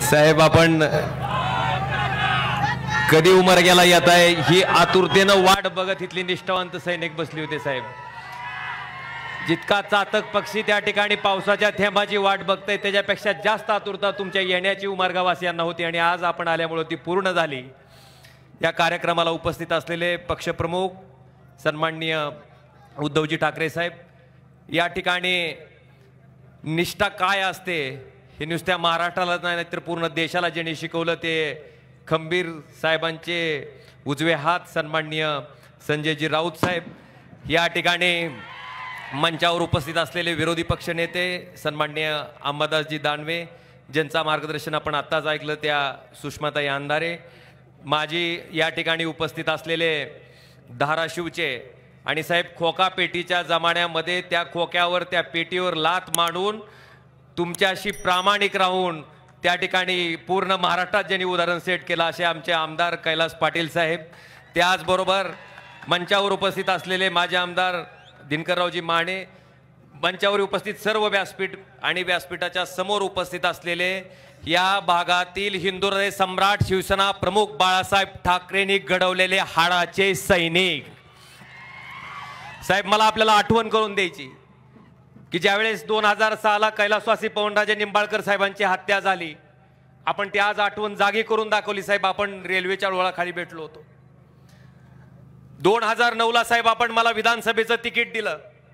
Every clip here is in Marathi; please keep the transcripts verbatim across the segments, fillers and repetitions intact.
साहेब आपण कधी उमरग्याला येत आहे ही आतुरतेनं वाट बघत इथली निष्ठावंत सैनिक बसली होते साहेब। जितका चातक पक्षी त्या ठिकाणी पावसाच्या थेंबाची वाट बघताय त्याच्यापेक्षा जास्त आतुरता तुमच्या येण्याची उमरगावासियांना होती आणि आज आपण आल्यामुळे ती पूर्ण झाली। या कार्यक्रमाला उपस्थित असलेले पक्षप्रमुख सन्माननीय उद्धवजी ठाकरे साहेब, या ठिकाणी निष्ठा काय असते हे नुसत्या महाराष्ट्राला नाही तर पूर्ण देशाला ज्यांनी शिकवलं ते खंबीर साहेबांचे उजवे हात सन्माननीय संजयजी राऊत साहेब, या ठिकाणी मंचावर उपस्थित असलेले विरोधी पक्षनेते सन्माननीय अंबादासजी दानवे ज्यांचा मार्गदर्शन आपण आत्ताच ऐकलं, त्या सुषमाताई अंधारे, माजी या ठिकाणी उपस्थित असलेले धाराशिवचे आणि साहेब खोका पेटीच्या जमान्यामध्ये त्या खोक्यावर त्या पेटीवर लात मांडून तुमच्याशी प्रामाणिक राहून त्या ठिकाणी पूर्ण महाराष्ट्रात ज्यांनी उदाहरण सेट केलं असे आमचे आमदार कैलास पाटील साहेब, त्याचबरोबर मंचावर उपस्थित असलेले माजी आमदार दिनकररावजी माने, मंचावर उपस्थित सर्व व्यासपीठ आणि व्यासपीठाच्या समोर उपस्थित असलेले या भागातील हिंदू हृदय सम्राट शिवसेना प्रमुख बाळासाहेब ठाकरेंनी घडवलेले हाडाचे सैनिक साहेब, मला आपल्याला आठवण करून द्यायची की ज्यावेळेस दोन हजार सहाला कैलासवासी पवनराजे निंबाळकर साहेबांची हत्या झाली, आपण ती आज आठवण जागी करून दाखवली साहेब। आपण रेल्वेच्या रुळाखाली भेटलो होतो। दोन हजार नऊ ला साहेब आपण मला विधानसभेचं तिकीट दिलं,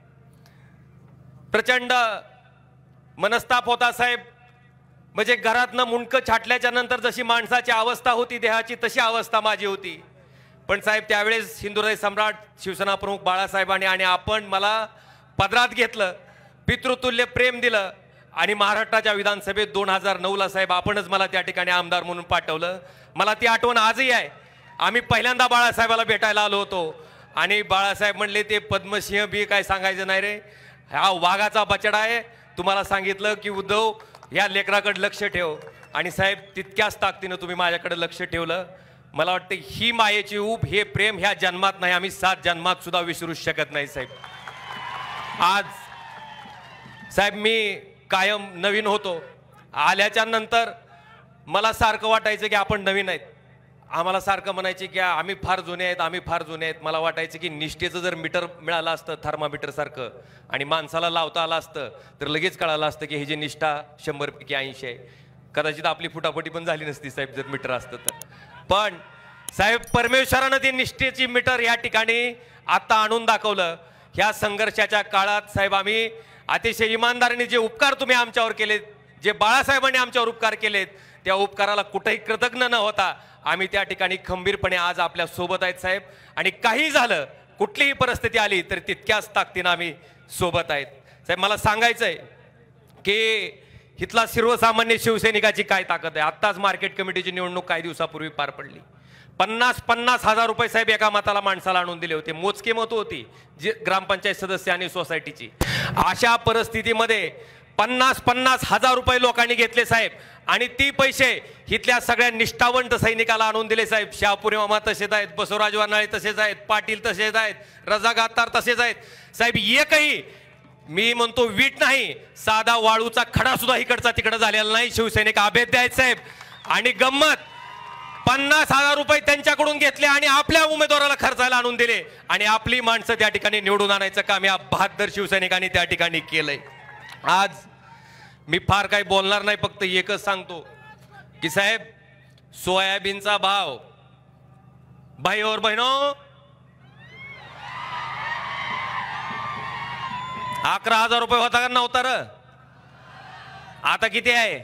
प्रचंड मनस्ताप होता साहेब। म्हणजे घरातनं मुंडकं छाटल्याच्या नंतर जशी माणसाची अवस्था होती देहाची तशी अवस्था माझी होती, पण साहेब त्यावेळेस हिंदू हृदय सम्राट शिवसेना प्रमुख बाळासाहेबांनी आणि आपण मला पदरात घेतलं, पितृतुल्य प्रेम दिलं आणि महाराष्ट्राच्या विधानसभेत दोन हजार नऊ ला साहेब आपणच मला त्या ठिकाणी आमदार म्हणून पाठवलं। मला ती आठवण आजही आहे। आम्ही पहिल्यांदा बाळासाहेबाला भेटायला आलो होतो आणि बाळासाहेब म्हणले ते पद्मसिंह बी काय सांगायचं नाही रे, हा वाघाचा बछडा आहे, तुम्हाला सांगितलं की उद्धव या लेकराकडे लक्ष ठेव, आणि साहेब तितक्याच ताकदीनं तुम्ही माझ्याकडे लक्ष ठेवलं। मला वाटतं ही मायेची ऊब हे प्रेम ह्या जन्मात नाही, आम्ही सात जन्मात सुद्धा विसरू शकत नाही साहेब। आज साहेब मी कायम नवीन होतो, आल्याच्या नंतर मला सारखं वाटायचं की आपण नवीन आहेत, आम्हाला सारखं म्हणायचे की आम्ही फार जुने आहेत आम्ही फार जुने आहेत। मला वाटायचं की निष्ठेचं जर मीटर मिळालं असतं थर्मामीटर सारखं आणि माणसाला लावता आलं असतं तर लगेच कळालं असतं की ही जी निष्ठा शंभर पैकी ऐंशी आहे। कदाचित आपली फुटाफुटी पण झाली नसती साहेब जर मीटर असतं तर, पण साहेब परमेश्वरानं ती निष्ठेची मीटर या ठिकाणी आता आणून दाखवलं। ह्या संघर्षाच्या काळात साहेब आम्ही अतिशय इमानदारीने जे उपकार तुम्ही आमच्यावर केलेत, जे बाळासाहेबांनी आमच्यावर उपकार केलेत, त्या उपकाराला कुठेही कृतज्ञ न होता आम्ही त्या ठिकाणी खंबीरपणे आज आपल्या सोबत आहेत साहेब। आणि काही झालं कुठलीही परिस्थिती आली तर तितक्याच ताकदीनं आम्ही सोबत आहेत साहेब। मला सांगायचंय की इथला सर्वसामान्य शिवसैनिकाची काय ताकद आहे। आत्ताच मार्केट कमिटीची निवडणूक काही दिवसापूर्वी पार पडली, पन्नास पन्नास हजार रुपये साहेब एका मताला माणसाला आणून दिले होते, मोजके मत होती जे ग्रामपंचायत सदस्य आणि सोसायटीची। अशा परिस्थितीमध्ये पन्नास पन्नास हजार रुपये लोकांनी घेतले साहेब आणि ती पैसे इथल्या सगळ्या निष्ठावंत सैनिकाला आणून दिले साहेब। शहापुरी मामा तसेच आहेत, बसवराज वानाळे तसेच आहेत, पाटील तसेच आहेत, रजा गातार तसेच आहेत साहेब। एकही मी म्हणतो वीट नाही, साधा वाळूचा खडा सुद्धा इकडचा तिकडे झालेला नाही, शिवसैनिक अभेद्य आहेत साहेब। आणि गंमत पन्नास हजार रुपये त्यांच्याकडून घेतले आणि आपल्या उमेदवाराला खर्चायला आणून दिले आणि आपली माणसं त्या ठिकाणी निवडून आणायचं काम या बहादर शिवसैनिकांनी त्या ठिकाणी केलंय। आज मी फार काही बोलणार नाही, फक्त एकच सांगतो की साहेब सोयाबीनचा भाव भाई और बहनों अकरा हजार रुपये होता का नव्हता र, आता किती आहे?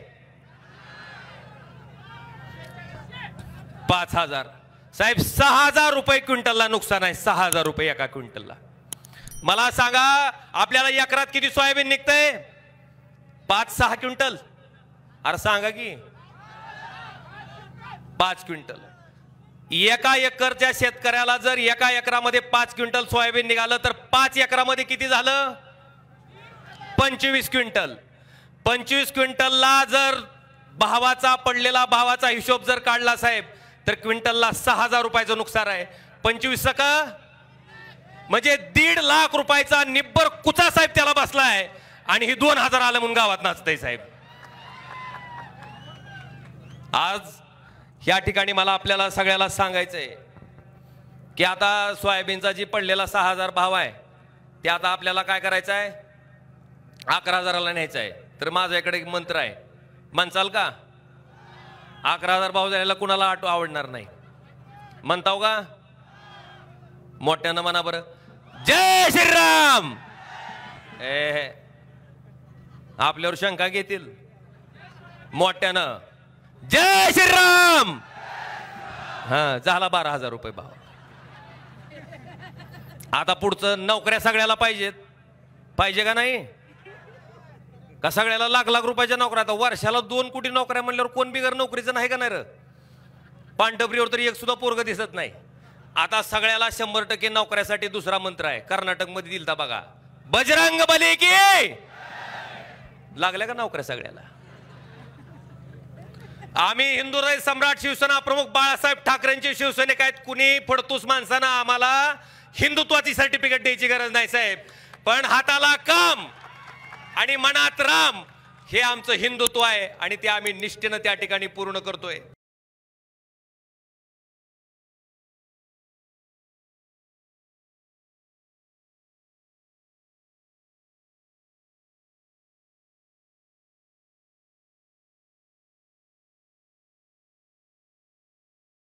पाच हजार साहेब। सहा हजार रुपये क्विंटलला नुकसान आहे, सहा हजार रुपये एका क्विंटलला। मला सांगा आपल्याला एकरात किती सोयाबीन निघतंय? पाच सहा क्विंटल, अरे सांगा की पाच क्विंटल। एका एकरच्या शेतकऱ्याला जर एका एकरामध्ये पाच क्विंटल सोयाबीन निघालं तर पाच एकरामध्ये किती झालं? पंचवीस क्विंटल। पंचवीस क्विंटलला जर भावाचा पडलेला भावाचा हिशोब जर काढला साहेब तर क्विंटलला सहा हजार रुपयाचं नुकसान आहे। पंचवीस का म्हणजे दीड लाख रुपयाचा निब्बर कुचा साहेब त्याला बसलाय आणि ही दोन हजार आलं म्हणून गावात नाचतंय साहेब। आज या ठिकाणी मला आपल्याला सगळ्याला सांगायचंय की आता सोयाबीनचा जी पडलेला सहा हजार भाव आहे ते आता आपल्याला काय करायचं आहे, अकरा हजाराला न्यायचं आहे. तर माझ्या इकडे एक मंत्र आहे, म्हणचाल का? अकरा हजार भाव द्यायला कुणाला आटो आवडणार नाही, म्हणताव का? मोठ्यानं म्हणा बरं, जय श्रीराम. ए आपल्यावर शंका घेतील, मोठ्यानं जय श्रीराम. हा झाला बारा हजार रुपये भाव. आता पुढचं नोकऱ्या सगळ्याला पाहिजेत, पाहिजे का नाही? का सगळ्याला लाख लाख रुपयाच्या नोकऱ्या? आता वर्षाला दोन कोटी नोकऱ्या म्हणल्यावर कोण बिगर नोकरीचं नाही का नाही र? पानटपरीवर तरी एक सुद्धा पोरग दिसत नाही. आता सगळ्याला शंभर टक्के नोकऱ्यासाठी दुसरा मंत्र आहे, कर्नाटक मध्ये दिलता बघा, बजरंग बली की. लागल्या का नोकऱ्या सगळ्याला? आम्ही हिंदुराय सम्राट शिवसेना प्रमुख बाळासाहेब ठाकरेंचे शिवसैनिक आहेत. कुणी फडतूस माणसांना आम्हाला हिंदुत्वाची सर्टिफिकेट द्यायची गरज नाही साहेब, पण हाताला काम आणि मनात राम हे आमचं हिंदुत्व आहे आणि ते आम्ही निष्ठेनं त्या ठिकाणी पूर्ण करतोय.